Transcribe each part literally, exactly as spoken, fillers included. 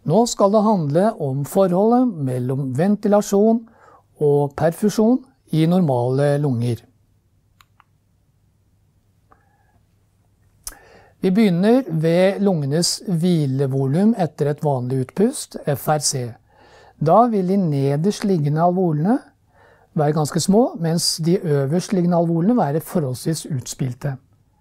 Nå skal det handle om forholdet mellom ventilasjon og perfusjon i normale lunger. Vi begynner ved lungenes hvilevolum etter et vanlig utpust, F R C. Da vil de nederst liggende alveolene være ganske små, mens de øverst liggende alveolene være forholdsvis utspilte.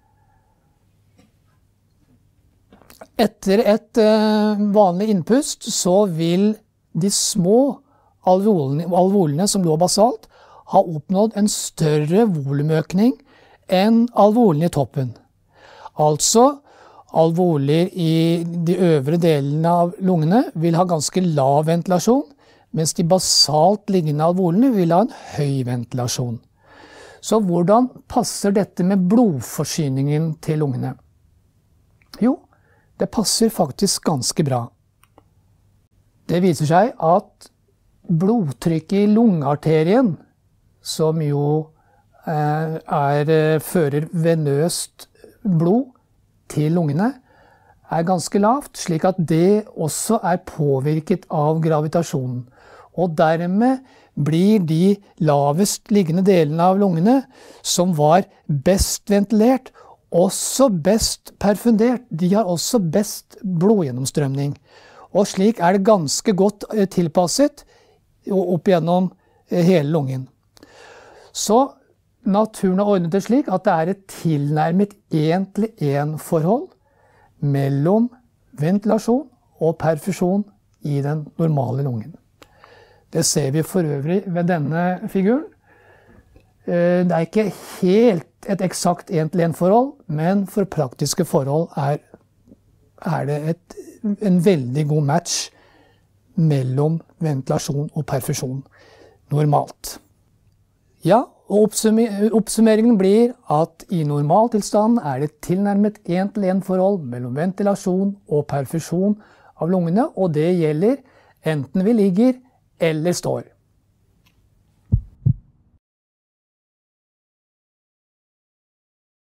Etter et vanlig innpust så vil de små alveolene, alveolene som lå basalt ha oppnådd en større volumøkning enn alveolene i toppen. Altså, alveoler i de øvre delene av lungene vil ha ganske lav ventilasjon, mens de basalt liggende alveolene vil ha en høy ventilasjon. Så hvordan passer dette med blodforsyningen til lungene? Jo, det passer faktisk ganske bra. Det viser seg at blodtrykket i lungearterien, som jo er, er, fører venøst blod til lungene, er ganske lavt, slik at det også er påvirket av gravitasjonen. Og dermed blir de lavest liggende delene av lungene, som var best ventilert, også best perfundert. De har også best blodgjennomstrømning. Og slik er det ganske godt tilpasset opp gjennom hele lungen. Så naturen har ordnet det slik at det er et tilnærmet en-til-en forhold mellom ventilasjon og perfusjon i den normale lungen. Det ser vi for øvrig ved denne figuren. Det er ikke helt et eksakt en-til-en forhold, men for praktiske forhold er, er det et, en veldig god match mellom ventilasjon og perfusjon normalt. Ja, og oppsummeringen blir at i normaltilstand er det tilnærmet en-til-en forhold mellom ventilasjon og perfusjon av lungene, og det gjelder enten vi ligger eller står.